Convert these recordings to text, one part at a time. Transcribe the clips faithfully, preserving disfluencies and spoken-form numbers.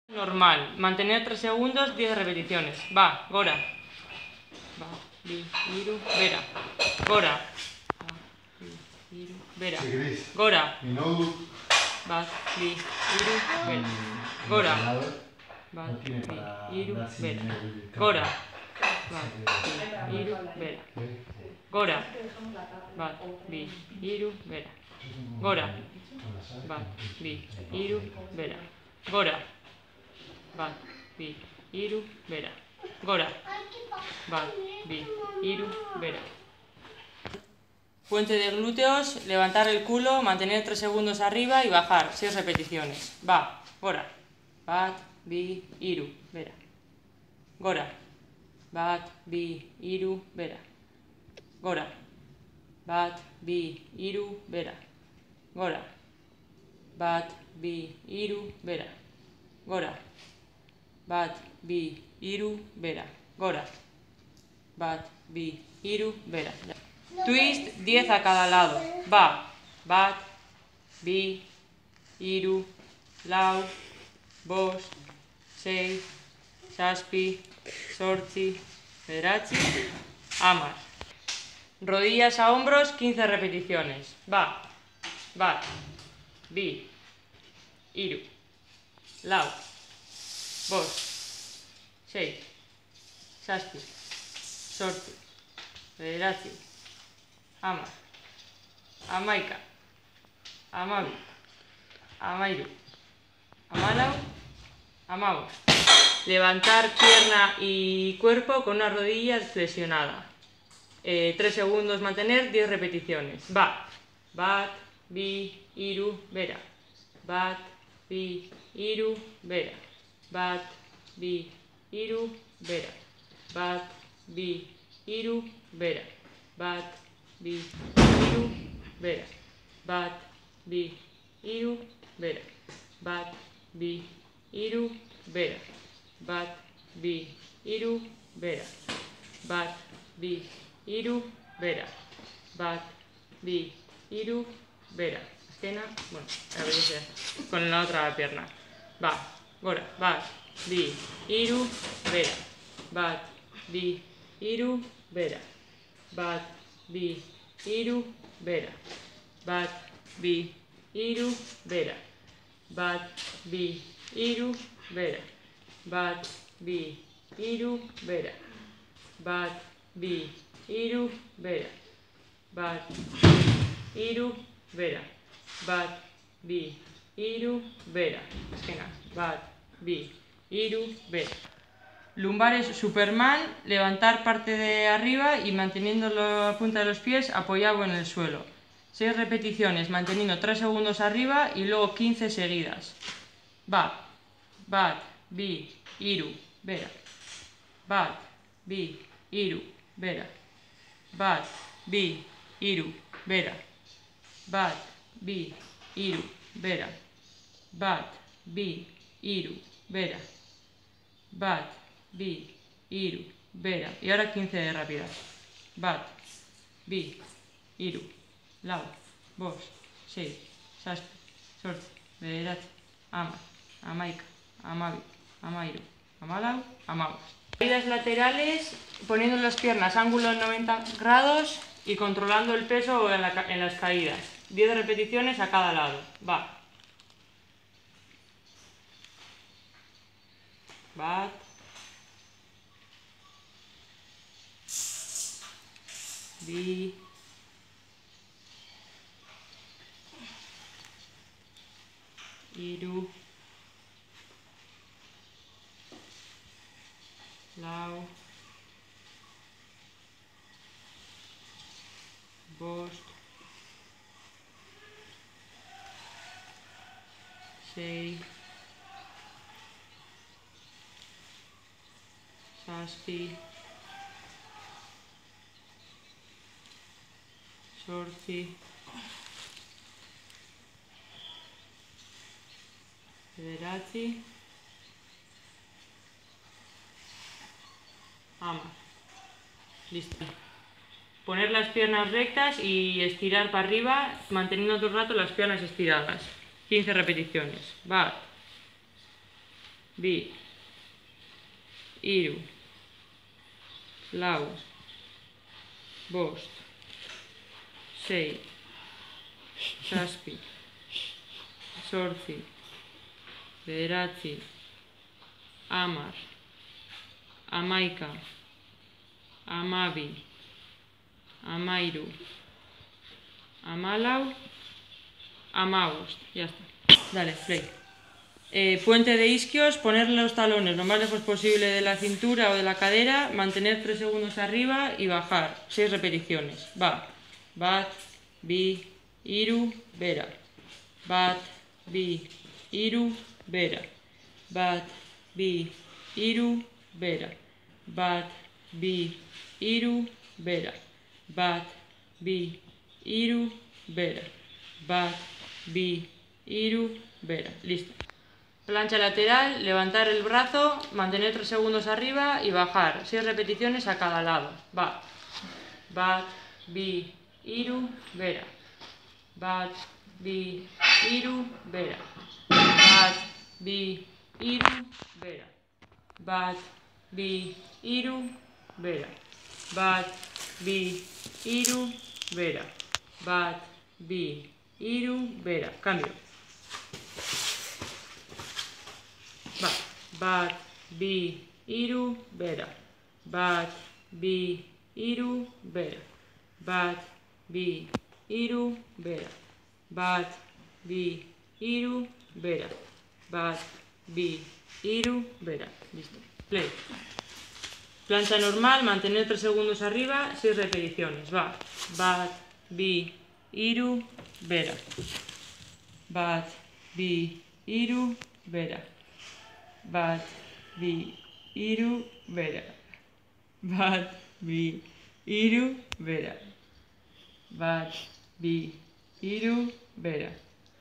Normal. Mantener tres segundos, diez repeticiones. Va, gora. Va, bi, iru, vera. Gora. Va, bi, iru, vera. Gora. Va, bi, iru, vera. Gora. Va, bi, iru, vera. Gora. Va, bi, iru, vera. Gora. Va, bi, iru, vera. Gora. Va, bi, iru, vera. Gora. Bat, bi, iru, bera. Gora. Bat, bi, iru, bera. Puente de glúteos, levantar el culo, mantener tres segundos arriba y bajar. seis repeticiones. Va, gora. Bat, bi, iru, bera. Gora. Bat, bi, iru, bera. Gora. Bat, bi, iru, bera. Gora. Bat, bi, iru, bera. Gora. Bat, bi, iru, bera. Gora. Bat, bi, iru, bera. Twist, diez a cada lado. Va. Bat, bi, iru, lau, bost, sei, zazpi, zortzi, bederatzi, hamar. Rodillas a hombros, quince repeticiones. Va. Bat, bi, iru, lau, bost, sei, zazpi, zortzi, bederatzi, hamar, hamaika, hamabi, hamairu, hamalau, hamabost. Levantar pierna y cuerpo con una rodilla flexionada. Eh, tres segundos mantener, diez repeticiones. Va. Bat, bi, iru, bera. Bat, bi, iru, bera. Bat, bi, iru, bera. Bat, bi, iru, bera. Bat, bi, iru, bera. Bat, bi, iru, bera. Bat, bi, iru, bera. Bat, bi, iru, bera. Bat, bi, iru, bera. Bat, bi, iru, bera. Esquena, bueno, a ver si con la otra pierna. Va, gora, bat, bi, iru, bera. Bat, bi, iru, bera. Bat, bi, iru, bera. Bat, bi, iru, bera. Bat, bi, iru, bera. Bat, bi, iru, bera. Bat, bi, iru, bera. Bat, bi, iru, bera. Bat, bi, iru, bera. Esquena. Bat, bi, iru, bera. Lumbares Superman, levantar parte de arriba y manteniendo la punta de los pies apoyado en el suelo. seis repeticiones, manteniendo tres segundos arriba y luego quince seguidas. Va. Bat, bi, iru, bera. Bat, bi, iru, bera. Bat, bi, iru, bera. Bat, bi, iru, bera. Bat, bi, iru, bera. Bat, bi, iru, bera. Y ahora quince rápidas. Bat, bi, iru, lau, bost, sei, zazpi, zortzi, bederatzi, hamar, hamaika, hamabi, hamairu, hamalau, hamabost. Caídas laterales, poniendo las piernas ángulo noventa grados y controlando el peso en, la, en las caídas. diez repeticiones a cada lado. Va. Bat. Bi. Iru. Lau. Bost. Sei. Zazpi. Zortzi. Bederatzi. Hamar. Listo. Poner las piernas rectas y estirar para arriba, manteniendo todo el rato las piernas estiradas. quince repeticiones. Bat. bi, hiru, lau, bost, sei, zazpi, zortzi, bederatzi, hamar, hamaika, hamabi, hamairu, hamalau, hamabost. Ya está. Dale, play. Eh, puente de isquios, poner los talones lo más lejos posible de la cintura o de la cadera, mantener tres segundos arriba y bajar. seis repeticiones. Va. Bat, bi, hiru, bera. Bat, bi, hiru, bera. Bat, bi, hiru, bera. Bat, bi, hiru, bera. Bat, bi, hiru, bera. Bat, bi, hiru, bera. Listo. Plancha lateral, levantar el brazo, mantener tres segundos arriba y bajar. seis repeticiones a cada lado. Va. Bat, bi, hiru, bera. Bat, bi, hiru, bera. Bat, bi, hiru, bera. Bat, bi, hiru, bera. Bat, bi, hiru, bera. Bat, bi, hiru, bera. Cambio. Va. Bat, bi, hiru, bera. Bat, bi, hiru, bera. Bat, bi, hiru, bera. Bat, bi, hiru, bera. Bat, bi, hiru, bera. Listo. Play. Plancha normal, mantener tres segundos arriba, seis repeticiones. Va. Bat, bi, hiru, bera. Bat, bi, hiru, bera. Bat, bi, hiru, bera. Bat, bi, hiru, bera. Bat, bi, hiru, bera.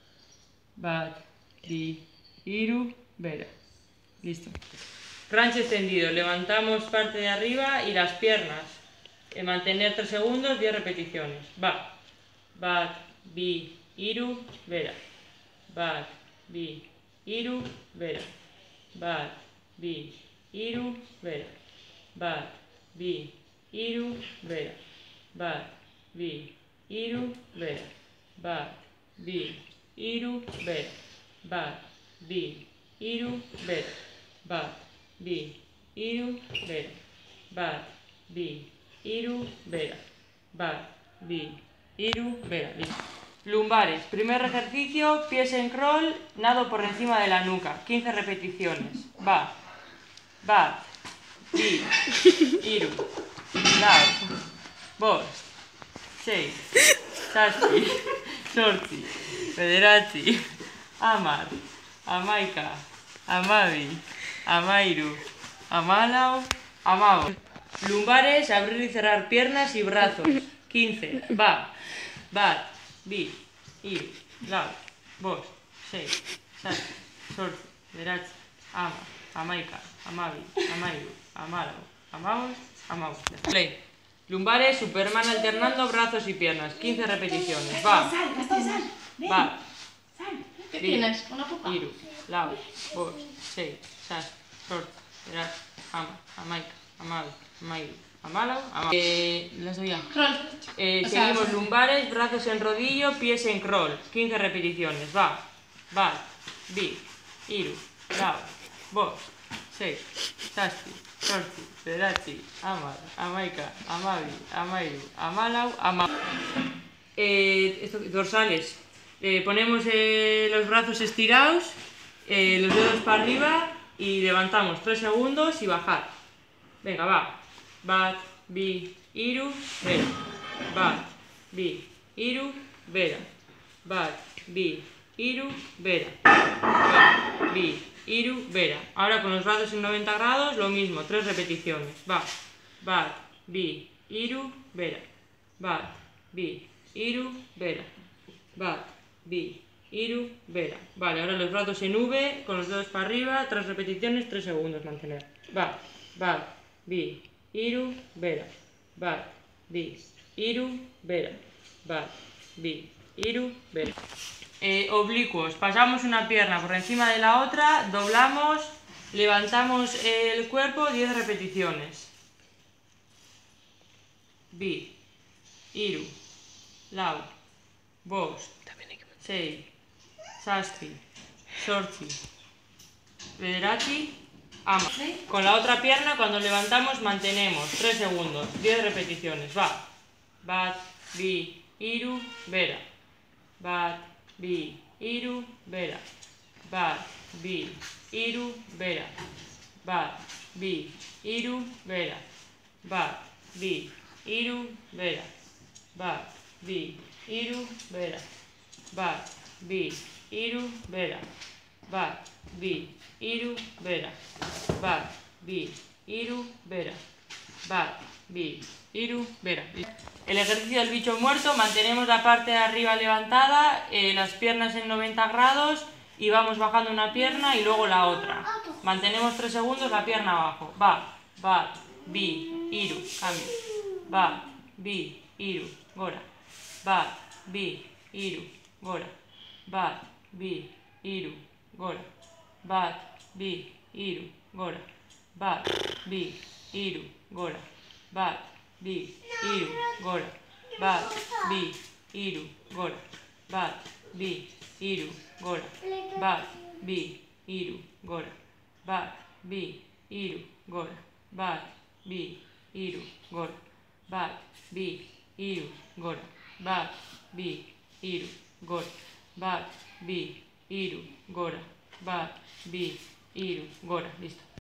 Bat, bi, hiru, bera. Listo. Crunch extendido. Levantamos parte de arriba y las piernas. Eh, mantener tres segundos, diez repeticiones. Va. Bat, bi, hiru, bera. Bat, bi, hiru, bera. Bat, bi, hiru, bera. Bat, bi, hiru, bera. Bat, bi, hiru, bera. Bat, bi, hiru, bera. Bat, bi, hiru, bera. Bat, bi, hiru, bera. Bat, bi, hiru, bera. Bat, bi, hiru, bera. Listo. Lumbares. Primer ejercicio, pies en crawl, nado por encima de la nuca. quince repeticiones. Va. Bat, bi, hiru, lau, bost, sei, zazpi, zortzi, bederatzi, hamar, hamaika, hamabi, hamairu, hamalau, hamabost. Lumbares, abrir y cerrar piernas y brazos. quince. Va. Bat, bi, hiru, lau, bost, sei, zazpi, zortzi, bederatzi, hamar, hamaika, hamabi, hamairu, hamalau, hamabost, hamabost. Play. Lumbares, Superman alternando brazos y piernas. quince repeticiones. Va. Va. ¿Qué tienes? ¿Una pupa? Hiru, lau, bost, sei, zazpi, zortzi, bederatzi, hamar, hamaika, hamabi, hamairu, hamalau, hamabost. Eh, las doy ya. Crawl. Eh, O sea, seguimos sí. lumbares, brazos en rodillo, pies en crawl. quince repeticiones. Va. Bat, bi, hiru, lau, bost, sei, zazpi, zortzi, bederatzi, hamar, hamaika, hamabi, hamairu, hamalau, hamabost. Eh, esto, dorsales. Eh, ponemos eh, los brazos estirados, eh, los dedos para arriba y levantamos tres segundos y bajar. Venga, va. Bat, bi, hiru, bera. Bat, bi, hiru, bera. Bat, bi, hiru, bera. Bat, bi, hiru, bera. Ahora con los brazos en noventa grados, lo mismo, tres repeticiones. Va. Bat, bi, hiru, bera. Bat, bi, hiru, bera. Bat, bi, hiru, bera. Vale, ahora los brazos en V, con los dedos para arriba, tres repeticiones, tres segundos mantener. Va. Bat, bi, hiru, bera. Bat, bi, hiru, bera. Bat, bi, hiru, bera. Eh, oblicuos. Pasamos una pierna por encima de la otra, doblamos Levantamos el cuerpo diez repeticiones. Bi, hiru, lau, bost, sei, zazpi, zortzi, bederatzi, ama. Con la otra pierna, cuando levantamos, mantenemos tres segundos, diez repeticiones. Va. Bat, bi, hiru, bera. Bat, bi, hiru, bera. Bat, bi, hiru, bera. Bat, bi, hiru, bera. Bat, bi, hiru, bera. Bat, bi, hiru, bera. Bat, bi, hiru, bera. Bat, bi, hiru, bera. Bat, bi, hiru, bera. Bat, bi, hiru, bera. El ejercicio del bicho muerto, mantenemos la parte de arriba levantada, eh, las piernas en noventa grados y vamos bajando una pierna y luego la otra. Mantenemos tres segundos la pierna abajo. Bat, bat, bi, hiru, cambio. Bat, bi, hiru, gora. Bat, bi, hiru, gora. Bat, bi, hiru, gora. Bat, bi, hiru, gora. Bat, bi, hiru, gora. Bat, bi, hiru, gora. Bat, bi, hiru, gora. Bat, bi, hiru, gora. Bat, bi, hiru, gora. Bat, bi, hiru, gora. Bat, bi, hiru, gora. Bat, bi, hiru, gora. Bat, bi, hiru, gora. Bat, bi, hiru, gora. Bat, bi, hiru, gora. Listo.